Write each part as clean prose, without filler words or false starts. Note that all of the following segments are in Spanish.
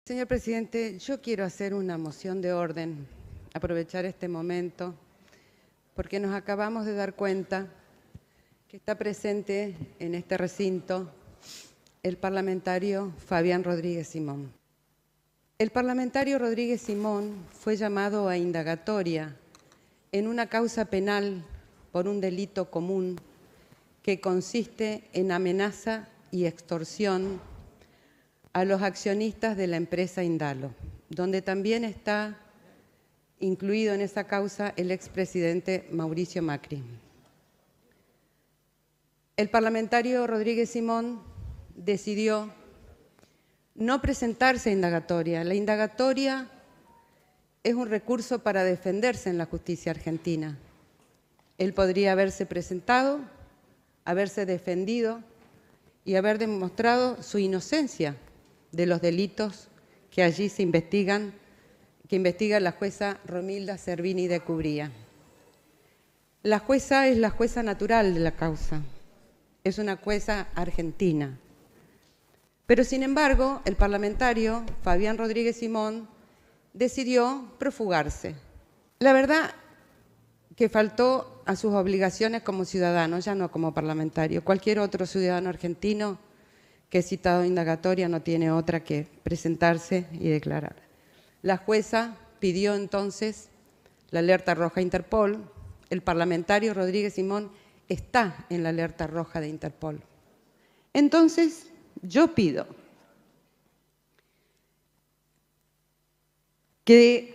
Señor presidente, yo quiero hacer una moción de orden, aprovechar este momento, porque nos acabamos de dar cuenta que está presente en este recinto el parlamentario Fabián Rodríguez Simón. El parlamentario Rodríguez Simón fue llamado a indagatoria en una causa penal por un delito común que consiste en amenaza y extorsión a los accionistas de la empresa Indalo, donde también está incluido en esa causa el expresidente Mauricio Macri. El parlamentario Rodríguez Simón decidió no presentarse a indagatoria. La indagatoria es un recurso para defenderse en la justicia argentina. Él podría haberse presentado, haberse defendido y haber demostrado su inocencia de los delitos que allí se investigan, que investiga la jueza Romilda Servini de Cubría. La jueza es la jueza natural de la causa, es una jueza argentina. Pero sin embargo, el parlamentario Fabián Rodríguez Simón decidió profugarse. La verdad que faltó a sus obligaciones como ciudadano, ya no como parlamentario. Cualquier otro ciudadano argentino que es citado a indagatoria no tiene otra que presentarse y declarar. La jueza pidió entonces la alerta roja a Interpol. El parlamentario Rodríguez Simón está en la alerta roja de Interpol. Entonces, yo pido que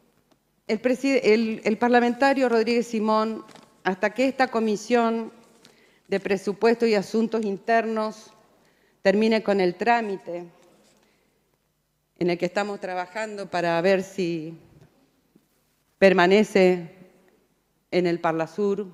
el parlamentario Rodríguez Simón, hasta que esta comisión de presupuesto y asuntos internos termine con el trámite en el que estamos trabajando para ver si permanece en el Parlasur,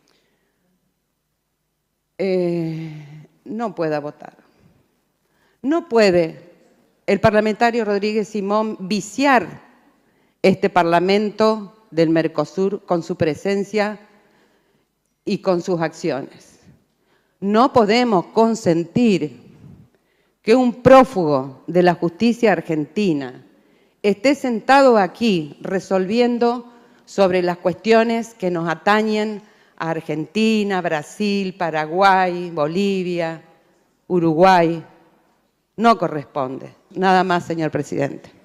no pueda votar. No puede el parlamentario Rodríguez Simón viciar este Parlamento del Mercosur con su presencia y con sus acciones. No podemos consentir que un prófugo de la justicia argentina esté sentado aquí resolviendo sobre las cuestiones que nos atañen a Argentina, Brasil, Paraguay, Bolivia, Uruguay. No corresponde. Nada más, señor presidente.